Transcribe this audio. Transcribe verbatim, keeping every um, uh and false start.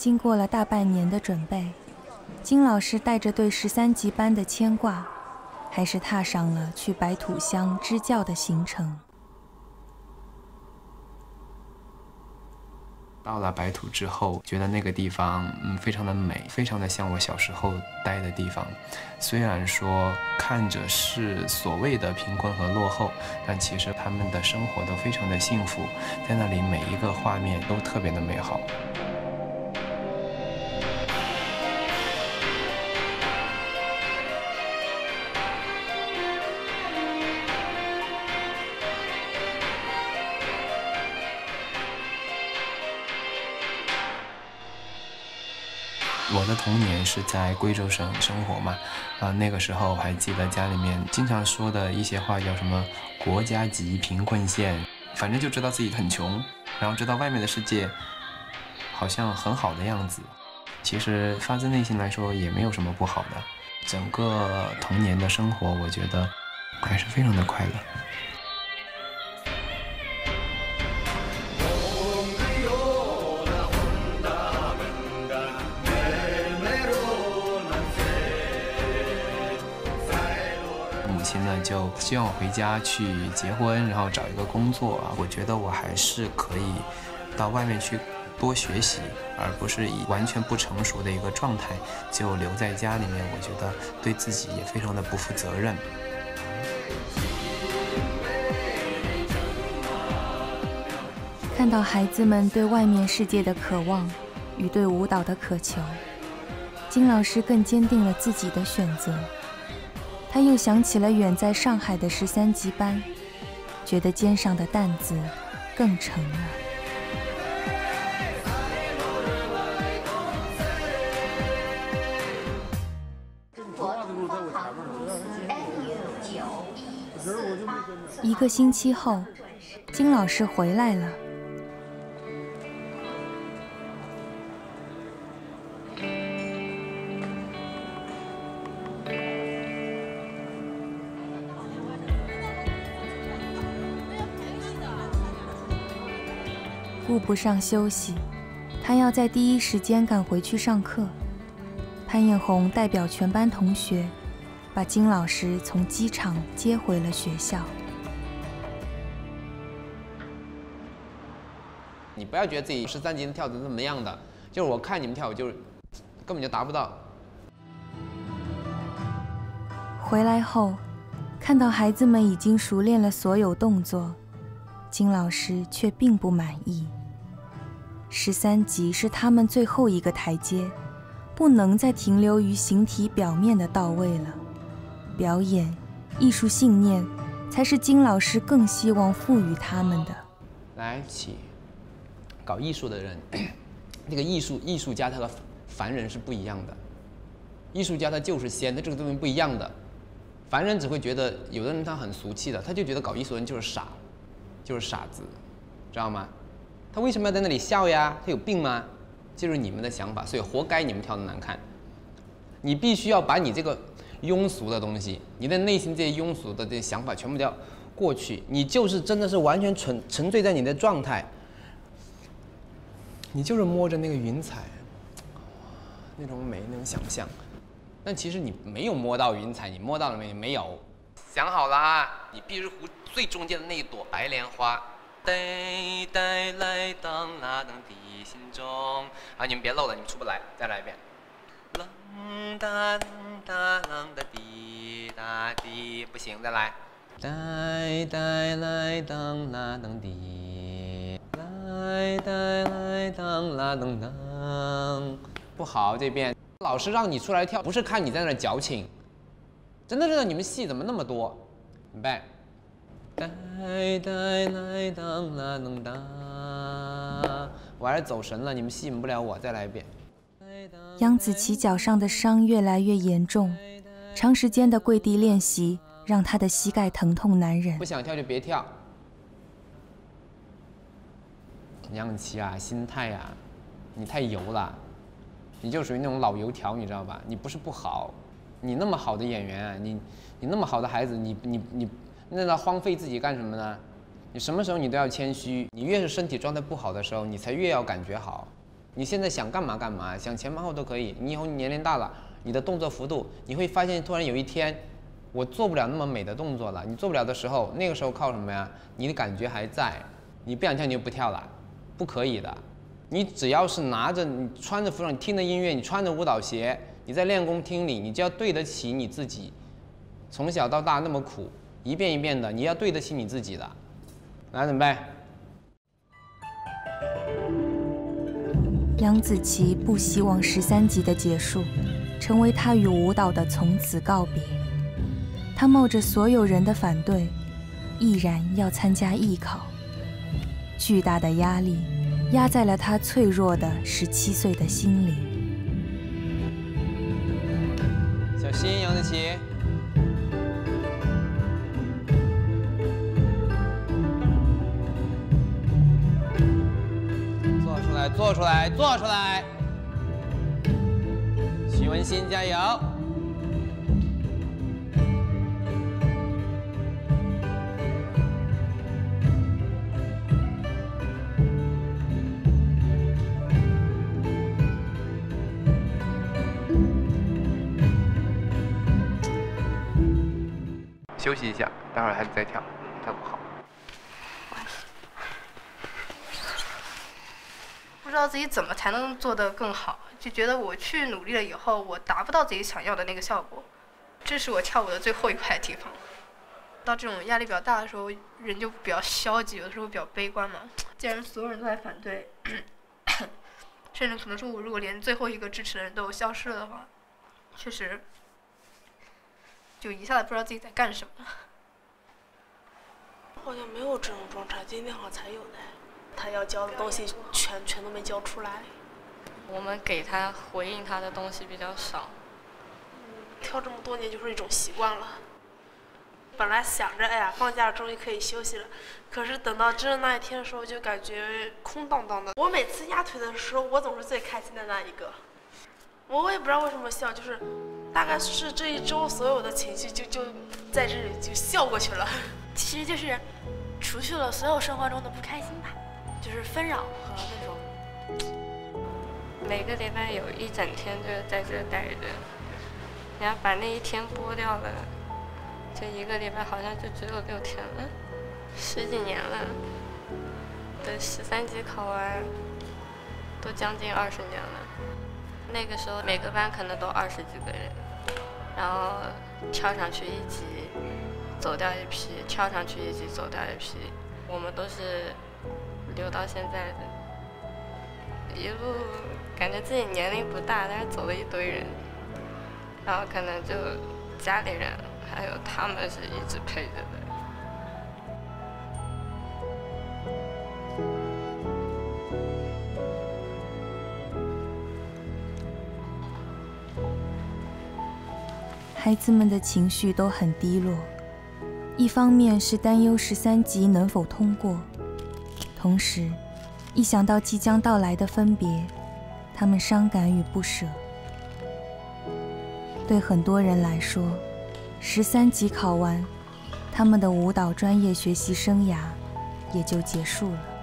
经过了大半年的准备，金老师带着对十三级班的牵挂，还是踏上了去白土乡支教的行程。 到了白土之后，觉得那个地方嗯非常的美，非常的像我小时候待的地方。虽然说看着是所谓的贫困和落后，但其实他们的生活都非常的幸福，在那里每一个画面都特别的美好。我的童年是在贵州省生活嘛，啊，那个时候还记得家里面经常说的一些话，叫什么“国家级贫困县”，反正就知道自己很穷，然后知道外面的世界好像很好的样子。其实发自内心来说，也没有什么不好的。整个童年的生活，我觉得还是非常的快乐。母亲呢就希望我回家去结婚，然后找一个工作啊。我觉得我还是可以到外面去多学习，而不是以完全不成熟的一个状态就留在家里面。我觉得对自己也非常的不负责任。 看到孩子们对外面世界的渴望与对舞蹈的渴求，金老师更坚定了自己的选择。他又想起了远在上海的十三级班，觉得肩上的担子更沉了。一个星期后，金老师回来了。顾不上休息，他要在第一时间赶回去上课。潘艳红代表全班同学，把金老师从机场接回了学校。 你不要觉得自己十三级跳的怎么样的，就是我看你们跳舞就是根本就达不到。 回来后，看到孩子们已经熟练了所有动作，金老师却并不满意。十三级是他们最后一个台阶，不能再停留于形体表面的到位了。表演、艺术信念，才是金老师更希望赋予他们的。 来起，搞艺术的人，那个艺术艺术家他和凡人是不一样的。艺术家他就是仙，他这个东西不一样的。凡人只会觉得，有的人他很俗气的，他就觉得搞艺术的人就是傻，就是傻子，知道吗？他为什么要在那里笑呀？他有病吗？这就是你们的想法，所以活该你们跳得难看。你必须要把你这个庸俗的东西，你的内心这些庸俗的这些想法全部都要过去，你就是真的是完全沉沉醉在你的状态，你就是摸着那个云彩，那种美，那种想象。但其实你没有摸到云彩，你摸到了没有？没有。想好了啊，你必须湖最中间的那一朵白莲花。代代来当那等的心中，啊，你们别漏了，你们出不来，再来一遍。啷哒啷哒啷哒滴哒滴，不行，再来。代代来当那等的，代代来当那等当，不好，这边老师让你出来跳，不是看你在那矫情，真的知道你们戏怎么那么多，明白？代代来当啦当当，我还是走神了，你们吸引不了我，再来一遍。 杨子琪脚上的伤越来越严重，长时间的跪地练习让他的膝盖疼痛难忍。 不想跳就别跳。杨子琪啊，心态啊，你太油了，你就属于那种老油条，你知道吧？你不是不好，你那么好的演员啊，你你那么好的孩子，你你你。那要荒废自己干什么呢？你什么时候你都要谦虚，你越是身体状态不好的时候，你才越要感觉好。 你现在想干嘛干嘛，想前往后都可以。你以后年龄大了，你的动作幅度，你会发现突然有一天，我做不了那么美的动作了。你做不了的时候，那个时候靠什么呀？你的感觉还在，你不想跳你就不跳了，不可以的。你只要是拿着你穿着服装，你听着音乐，你穿着舞蹈鞋，你在练功厅里，你就要对得起你自己。从小到大那么苦，一遍一遍的，你要对得起你自己的。来，准备。 杨子琪不希望十三级的结束成为他与舞蹈的从此告别，他冒着所有人的反对，毅然要参加艺考。巨大的压力压在了他脆弱的十七岁的心里。 小心，杨子琪。做出来，做出来，做出来！徐文新，加油！ 休息一下，待会儿还得再跳，跳不好。 不知道自己怎么才能做得更好，就觉得我去努力了以后，我达不到自己想要的那个效果，这是我跳舞的最后一块地方。到这种压力比较大的时候，人就比较消极，有的时候比较悲观嘛。既然所有人都在反对，甚至可能说我如果连最后一个支持的人都消失了的话，确实就一下子不知道自己在干什么。 好像没有这种状态，今天好像才有的。他要教的东西全全都没教出来。 我们给他回应他的东西比较少。 跳这么多年就是一种习惯了。本来想着，哎呀，放假终于可以休息了，可是等到真的那一天的时候，就感觉空荡荡的。我每次压腿的时候，我总是最开心的那一个。我也不知道为什么笑，就是大概是这一周所有的情绪就就在这里就笑过去了。 其实就是除去了所有生活中的不开心吧，就是纷扰和那种。 每个礼拜有一整天就是在这待着，你要把那一天剥掉了，这一个礼拜好像就只有六天了，十几年了，等十三级考完，都将近二十年了。那个时候每个班可能都二十几个人，然后跳上去一级，走掉一批，跳上去一级，走掉一批，我们都是留到现在的，一路感觉自己年龄不大，但是走了一堆人，然后可能就家里人还有他们是一直陪着的。 孩子们的情绪都很低落，一方面是担忧十三级能否通过，同时一想到即将到来的分别，他们伤感与不舍。对很多人来说，十三级考完，他们的舞蹈专业学习生涯也就结束了。